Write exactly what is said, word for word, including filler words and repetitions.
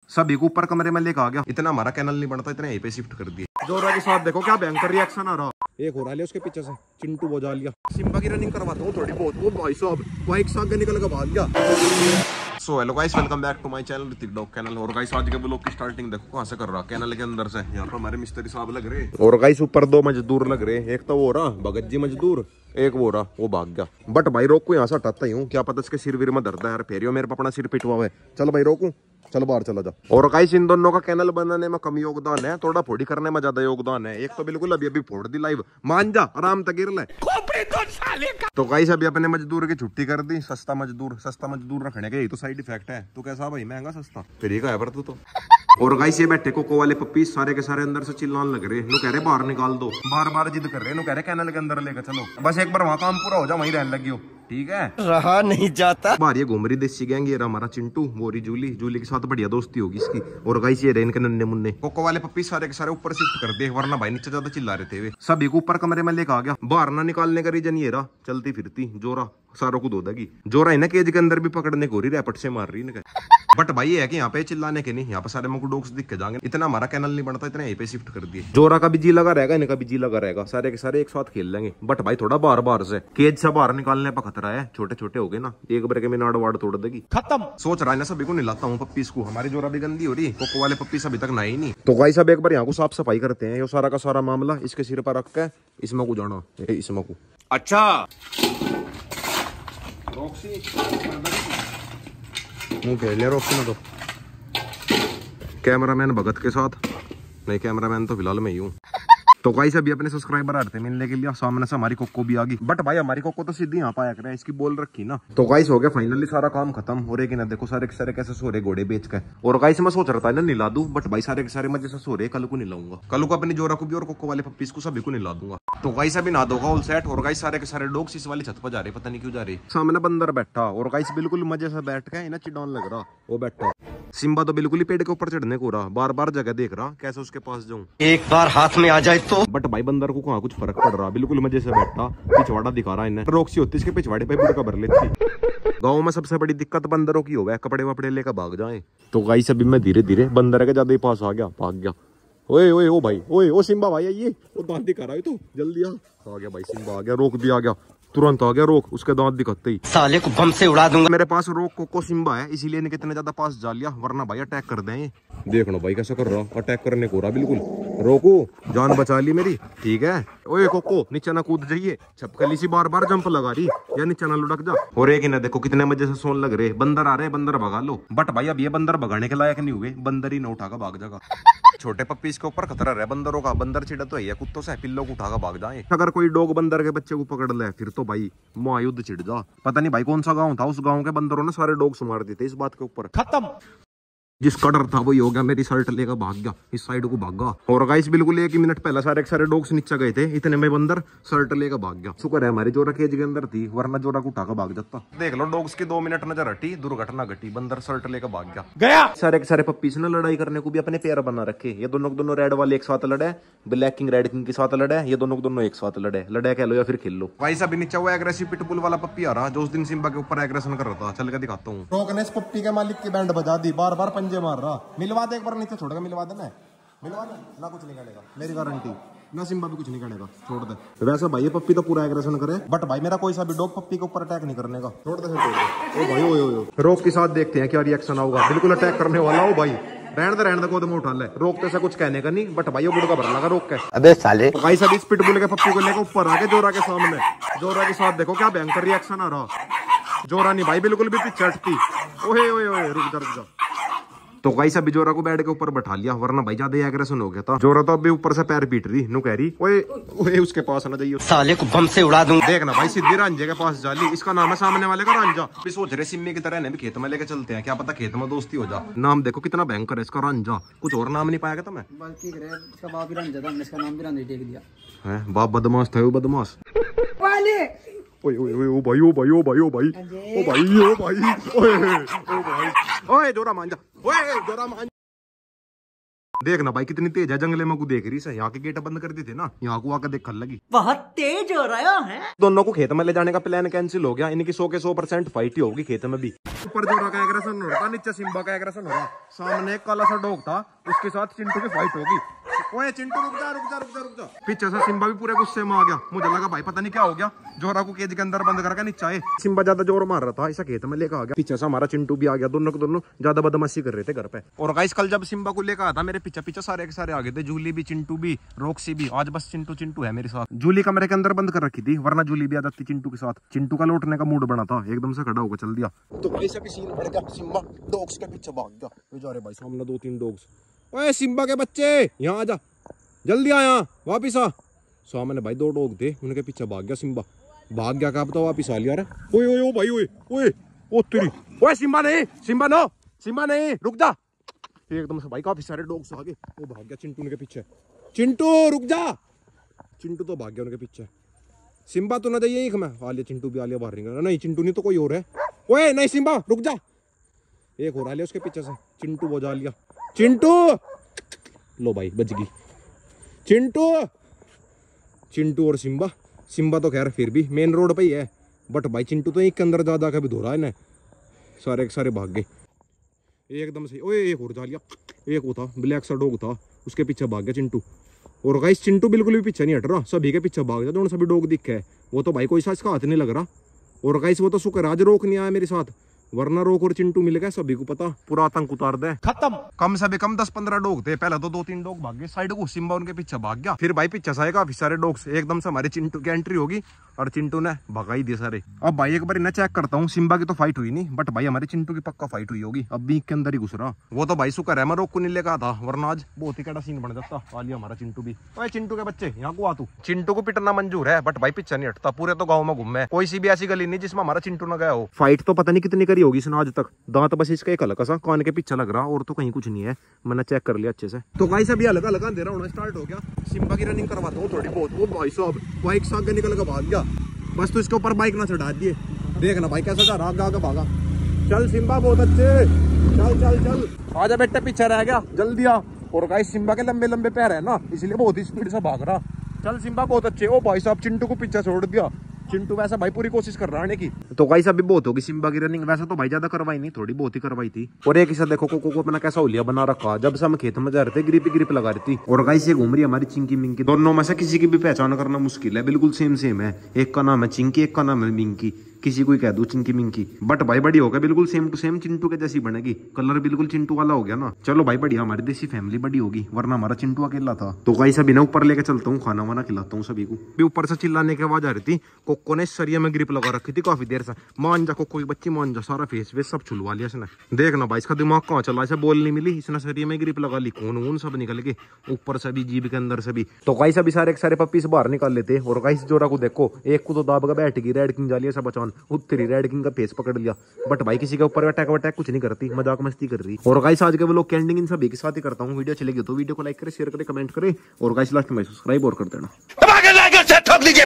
सभी को ऊपर कमरे में लेकर आ गया। इतना हमारा कैनल नहीं बनता, इतना यहीं पे शिफ्ट कर दिया। जोरा के साथ देखो क्या भयंकर रिएक्शन आ रहा। एक हो रहा है उसके पीछे से चिंटू बजा लिया। सिम्बा की रनिंग करवाता हूँ थोड़ी बहुत। वो भाई साहब बाइक से आगे निकल के भाग गया। So hello guys, welcome back to my channel Hrithik dog kennel. और गाइस आज के ब्लॉग की स्टार्टिंग देखो कहां से कर रहा, कैनल के अंदर से। यहाँ पर हमारे मिस्त्री साहब लग रहे और गाइस ऊपर दो मजदूर लग रहे। एक तो वो रहा भगत जी मजदूर, एक वो रहा वो भाग गया। बट भाई रोक को यहाँ से हटाता ही हूँ, क्या पता इसके सिर वीर में दर्द है यार। फेरियो मेरे पे अपना सिर पिटवा हुआ है। चल भाई रोकू, चल बाहर चला जा। और गाइस इन दोनों का कैनल बनाने में कम योगदान है, थोड़ा फोड़ी करने में ज्यादा योगदान है। एक तो बिल्कुल अभी अभी फोड़ दी लाइव, मान जा आराम तक गिर ले। तो गाइस अभी अपने मजदूर की छुट्टी कर दी। सस्ता मजदूर सस्ता मजदूर रखने के यही तो साइड इफेक्ट है। तू कैसा भाई, महंगा सस्ता फिर ही का है पर तू तो। और गाइस ये बैठे कोको वाले पप्पी सारे के सारे अंदर से चिल्लाने लग रहे। नु कह रहे बाहर निकाल दो, बार बार जिद कर रहे। नु कह रहे कैनल के अंदर लेकर चलो, बस एक बार वहां काम पूरा हो जाए वहीं रहने लगी हो, ठीक है। रहा नहीं जाता। बाहर ये घूम रही देसी गैंग। ये रहा हमारा चिंटू, मोरी जूली, जूली के साथ बढ़िया दोस्ती होगी इसकी। और गाइस ये रहे इनके नन्हे मुन्ने कोको वाले पप्पी सारे के सारे ऊपर शिफ्ट कर दे, वरना भाई नीचे ज्यादा चिल्ला रहे थे वे। सभी को ऊपर कमरे में लेकर आ गया। बाहर ना निकालने का रीजन ये रहा, चलती फिरती जोरा सारों को दो देगी। जोरा इन्हें केज के अंदर भी पकड़ने को रही, रैपट से मार रही इनके। बट भाई ये है कि यहाँ पे चिल्लाने के नहीं, यहाँ पे सारे मुझको डॉग्स दिख के जाएंगे। इतना हमारा कैनल नहीं बनता, इतना यहीं पे शिफ्ट कर दिए। जोरा का भी जी लगा रहेगा, इनका भी जी लगा रहेगा, सारे के सारे एक साथ खेल लेंगे। बट भाई थोड़ा बार बार से केज से बाहर निकालने पर खतरा है। छोटे छोटे हो गए ना, एक बार के में नाड़ वाड़ तोड़ देगी, खत्म। सोच रहा है ना सभी को निलाता हूँ पप्पीज को। हमारी जोरा भी गंदी हो रही, कोको वाले पप्पीज अभी तक नए नहीं। तो गाइस अब एक बार यहाँ को साफ सफाई करते हैं। ये सारा का सारा मामला इसके सिर पर रख के इसमें को जाना, इसमें को। अच्छा मुंह फेर लिया रोक्सी में तो। कैमरामैन भगत के साथ नहीं, कैमरामैन तो फिलहाल मैं ही हूँ। तो गाइस अभी अपने सब्सक्राइबर आ रहे थे मिलने के लिए, सामने से हमारी कोको भी आ गई। बट भाई हमारी कोको तो सीधी यहाँ पाया करे, इसकी बोल रखी ना। तो गाइस हो गया फाइनली सारा काम खत्म। हो रहे कि ना देखो सारे के सारे कैसे सो रहे घोड़े बेच के। और गाइस मैं सोच रहा था ना निला दूं, बट भाई सारे के सारे मजे से सो रहे। कल को निलाऊंगा, कल को अपनी जोरा को भी और कोको वाले पप्पीज को सभी को निला दूंगा। तो गाइस अभी ना दोगा ऑल सेट। और गाइस सारे के सारे डॉग्स इस वाली छत पर जा रहे, पता नहीं क्यों जा रहे। सामने बंदर बैठा और गाइस बिल्कुल मजे से बैठ के इन्हें चिड़ान लग रहा। वो बैठा सिम्बा तो बिल्कुल ही पेड़ के ऊपर चढ़ने को रहा, बार बार जगह देख रहा कैसे उसके पास जाऊं, एक बार हाथ में आ जाए तो। बट भाई बंदर को कहाँ कुछ फर्क पड़ रहा, बिल्कुल मजे से बैठा, पिछवाड़ा दिखा रहा इन्हें। रोक्सी होती इसके पिछवाड़े पे बुड़का भर लेती। गाँव में सबसे बड़ी दिक्कत बंदरों की हो गया, कपड़े वपड़े लेकर भाग जाए। तो गाइस अभी मैं धीरे धीरे बंदर के ज्यादा ही पास आ गया, भाग गया। ओए ओए ओ भाई, ओए ओ सिम्बा भाई ये वो दांत दिखा रहा है तो जल्दी आ। आ गया भाई सिम्बा आ गया, रोक भी आ गया, तुरंत आ गया रोक, उसके दांत दिखाते ही साले को बम से उड़ा दूंगा। मेरे पास रोक कोको सिम्बा है, इसीलिए इन्हें कितने ज्यादा पास जा लिया, वरना भाई अटैक कर दें। देख लो भाई कैसा कर रहा, अटैक करने को रहा बिल्कुल। रोको, जान बचा ली मेरी, ठीक है। ओए कोको नीचे ना कूद जाइए, छपकली सी बार बार जंप लगा रही, या नीचे ना लुढ़क जा। और एक ही ना देखो कितने मजे से सोन लग रहे। बंदर आ रहे, बंदर भगा लो। बट भाई अब ये बंदर भगाने के लायक नहीं हुए, बंदर ही न उठाकर भाग जाएगा। छोटे पप्पीज के ऊपर खतरा रहे बंदरों का। बंदर चिड़ा तो है कुत्तों से, पिल्लों को उठाकर भाग जाए। अगर कोई डॉग बंदर के बच्चे को पकड़ ले फिर तो भाई महायुद्ध छिड़ जा। पता नहीं भाई कौन सा गांव था, उस गांव के बंदरों ने सारे डॉग्स मार दिए थे इस बात के ऊपर, खत्म। जिसका डर था वही हो गया, मेरी शर्ट लेकर भाग गया, इस साइड को भागा। और गाइस बिल्कुल एक ही मिनट पहले सारे सारे डॉग्स नीचे गए थे, इतने में बंदर शर्ट लेकर भाग गया। शुक्र है हमारी जोरा केज के अंदर थी, वरना जोरा को उठाकर भाग जाता। देख लो डॉग्स की दो मिनट नजर हटी, दुर्घटना घटी, बंदर शर्ट लेकर भाग गया गया। सारे के सारे पप्पीज ने लड़ाई करने को भी अपने पैर बना रखे। ये दोनों दोनों रेड वाले एक साथ लड़े, ब्लैक किंग रेड किंग के साथ लड़े, ये दोनों दोनों एक साथ लड़े। लड़े कह लो या फिर खेल लो। गाइस अभी नीचे हुआ एग्रेसिव पिटबुल वाला पप्पी आ रहा, जो उस दिन सिम्बा के ऊपर एग्रेशन कर रहा था। चल के दिखाता हूँ। रोक ने इस पप्पी के मालिक की बैंड बजा दी, बार बार पंजे मार रहा। मिलवा दे एक बार, नीचे छोड़ के मिलवा देना, मिलवा दे ना, कुछ नहीं करेगा मेरी गारंटी ना। सिम्बा भी कुछ नहीं करेगा, छोड़ दे। वैसे भाई ये पप्पी तो पूरा एग्रेशन करे, बट भाई मेरा कोई सा भी डॉग पप्पी के ऊपर अटैक नहीं करने का। छोड़ दे, छोड़ दे। ओ भाई ओ ओ रोक के साथ देखते हैं क्या रिएक्शन होगा। बिल्कुल अटैक करने वाला हो भाई, रहने दे रहने दे, कदम उठा ले। रोकते से कुछ कहने का नहीं, बट भाई वो बुड़का भर लगा रोक के। अबे साले गाइस अभी इस पिटबुल के पप्पी को लेकर ऊपर आके जोरा के सामने, जोरा के साथ देखो क्या भयंकर रिएक्शन आ रहा। जोरा नहीं भाई बिल्कुल भी पीछे हटती। ओए ओए ओए रुक जा रुक जा। तो गाइस अभी जोरा को बेड के ऊपर बैठा लिया, वरना भाई ज्यादा एग्रेशन हो गया था। जोरा तो अभी ऊपर से पैर पीट रही, नु कह रही ओए ओए उसके पास ना जाइए, साले को बम से उड़ा दूंगा। देखना भाई सीधी रांझे के पास जाली, इसका नाम है सामने वाले का रांझा। भी सोच रहे सिम्मी की तरह भी खेत में लेके चलते हैं, क्या पता खेत में दोस्ती हो जा। नाम देखो कितना भयंकर है इसका, रांझा। कुछ और नाम नहीं पाएगा तुम्हें, बाप बदमाश था वो, बदमाश। ओए ओए ओए ओ भाई ओ भाई ओ भाई ओ भाई ओ भाई ओ भाई ओए ओ भाई ओए जोरा मान जा, ओए जोरा मान। देखना भाई कितनी तेज है, जंगले में को देख रही है। यहाँ के गेट बंद कर दी थे ना, यहाँ को आकर देखने लगी। बहुत तेज हो रहा है। दोनों को खेत में ले जाने का प्लान कैंसिल हो गया। इनकी सौ के सौ परसेंट फाइट ही होगी खेत में भी। ऊपर जोरा का एग्रेशन हो रहा, नीचे सिम्बा का एग्रेशन हो रहा। सामने एक काला सा डॉग था, उसके साथ चिंटू की फाइट होगी। ओए चिंटू रुक जा रुक जा रुक जा रुक जा। पीछे से सिम्बा भी पूरे गुस्से में आ गया। मुझे लगा भाई पता नहीं क्या हो गया, जोरा को केज के अंदर बंद करके नीचे आए। सिम्बा ज्यादा जोर मार रहा था, ऐसा खेत में लेकर आ गया। पीछे से हमारा चिंटू भी आ गया। दोनों को दोनों ज्यादा बदमाशी कर रहे थे घर पे। और गाइस कल जब सिम्बा को लेकर आया था, मेरे पीछे पीछे सारे के सारे आ गए थे। जूली भी, चिंटू भी, रॉक्सी भी। आज बस चिंटू चिंटू है मेरे साथ। जूली कमरे के अंदर बंद कर रखी थी, वरना जूली भी आ जाती चिंटू के साथ। चिंटू का लौटने का मूड बना था, एकदम से खड़ा होकर चल दिया। तो ऐसा भी सीन बढ़ गया, सिम्बा डॉग्स के पीछे भाग गया। बेचारे भाई सामने दो तीन डॉग्स। ओए सिम्बा के बच्चे यहाँ आ जा, जल्दी आ, यहाँ वापिस आ। सामने भाई दो डॉग थे, उनके पीछे भाग गया सिम्बा। भाग गया कब तो वापिस आ लिया रे। ओए ओए ओ भाई ओए ओए ओ तेरी। ओए सिम्बा नहीं, सिम्बा नो, सिम्बा नहीं, रुक जा। एकदम से भाई काफी सारे डॉग्स आ गए। वो भाग गया चिंटू उनके पीछे। चिंटू रुक जा। चिंटू तो भाग गया उनके पीछे। सिम्बा तो ना जाइए एक में आ लिया। चिंटू भी आ लिया बाहर निकल। नहीं चिंटू नहीं तो कोई और है। ओए नहीं सिम्बा रुक जा। एक और आ लिया उसके पीछे से। चिंटू वो जा लिया। चिंटू लो भाई बच गई। चिंटू चिंटू और सिम्बा। सिम्बा तो खैर फिर भी मेन रोड पे ही है, बट भाई चिंटू तो एक के अंदर ज्यादा कभी धो रहा है ना। सारे के सारे भाग गए एकदम से। ओए एक और जा लिया। एक वो था ब्लैक सा डॉग था, उसके पीछे भाग गया चिंटू। और गाइस चिंटू बिल्कुल भी पीछे नहीं हट रहा, सभी के पीछे भाग गया। सभी डॉग दिखे है, वो तो भाई कोई सा इसका हाथ नहीं लग रहा। और गाइस वो तो शुक्र आज रोक नहीं आया मेरे साथ, वरना रोक और चिंटू मिल गया। सभी को पता पूरा आतंक उतार दे। खत्म। कम से भी कम दस पंद्रह डॉग थे। पहले तो दो तीन डॉग भाग गए साइड को, सिम्बा उनके पीछे भाग गया। फिर भाई पीछे से काफी सारे डॉग्स। एकदम से हमारे चिंटू की एंट्री होगी और चिंटू ने भगा ही दिए सारे। अब भाई एक बार ना चेक करता हूँ, सिम्बा की तो फाइट हुई नहीं, बट भाई हमारे चिंटू की पक्का फाइट हुई होगी। अब बीक के अंदर ही घुस रहा। वो तो भाई शुक्र है मैं रोक को नहीं लेकर था, वरना आज बहुत ही कड़ा सीन बन जाता। आ लिया हमारा चिंटू भी। ओए चिंटू के बच्चे यहाँ को आ तू। चिंटू को पिटना मंजूर है, बट भाई पीछे नहीं हटता। पूरे तो गाँव में घूमे, कोई सी भी ऐसी गली नहीं जिसमें हमारा चिंटू न गया हो। फाइट तो पता नहीं कितनी करी होगी इसने आज तक। दांत बस इसका एक हल्का सा कान के पीछे लग रहा, और तो कहीं कुछ नहीं है। मैंने चेक कर लिया अच्छे से। तो गाइस अभी हल्का हल्का अंधेरा होना स्टार्ट हो गया। सिम्बा की रनिंग करवाता हूँ थोड़ी बहुत। वो भाई साहब बाइक से आगे निकल के भाग गया। बस तो इसके ऊपर बाइक ना चढ़ा दिए। देखना भाई कैसा जा रहा, आगे आगे भागा। चल सिम्बा बहुत अच्छे, चल चल चल। आजा बेटा पीछे रह गया, जल्दी आ। और गाइस सिम्बा के लंबे लंबे पैर है ना, इसलिए बहुत ही स्पीड से भाग रहा। चल सिम्बा बहुत अच्छे। ओ भाई साहब चिंटू को पीछे छोड़ दिया। चिंटू वैसा भाई पूरी कोशिश कर रहा है की। तो गाइस अभी बहुत होगी सिम्बा की रनिंग। वैसे तो भाई ज्यादा करवाई नहीं, थोड़ी बहुत ही करवाई थी। और एक हिस्सा देखो कोको को अपना कैसा होलिया बना रखा। जब से हम खेत में जा रहे थे ग्रिप ग्रिप लगा रही थी। और गाइस ये घूम रही हमारी चिंकी मिंकी। दोनों में से किसी की भी पहचान करना मुश्किल है, बिल्कुल सेम सेम है। एक का नाम है चिंकी, एक का नाम है मिंकी। किसी को कह दू चिंकी मिंकी, बट भाई बड़ी होगा बिल्कुल सेम टू सेम चिंटू के जैसी बनेगी। कलर बिल्कुल चिंटू वाला हो गया ना। चलो भाई बढ़िया, हमारी देसी फैमिली बड़ी होगी, वरना हमारा चिंटू अकेला था। तो गाइस अभी ना ऊपर लेके चलता हूँ, खाना वाना खिलाता हूँ सभी को। भी ऊपर से चिल्लाने की आवाज आ रही थी। कोको ने सरिया में ग्रिप लगा रखी थी काफी देर से। मान जा कोको की बच्ची मान जा, सारा फेस वेस सब छुलवा लिया इसने। देखना भाई इसका दिमाग कहाँ चला, इसे बोल नहीं मिली, इसने सरिया में ग्रिप लगा ली। खून वून सब निकल के ऊपर से भी, जीभ के अंदर से भी। तो गाइस अभी सारे सारे पप्पी से बाहर निकाल लेते। और गाइस जोरा को देखो, एक को तो दाब का बैठ गई। रेड किंग जालिया सा बचान उत्तरी रेड किंग का फेस पकड़ लिया। बट भाई किसी के ऊपर अटैक वटैक कुछ नहीं करती, मजाक मस्ती कर रही। और गाइस आज के वो लोग कैंडिंग इन सभी के साथ ही करता हूँ। वीडियो चलेगी तो वीडियो को लाइक करें, शेयर करें, कमेंट करें। और गाइस लास्ट में सब्सक्राइब और कर देना।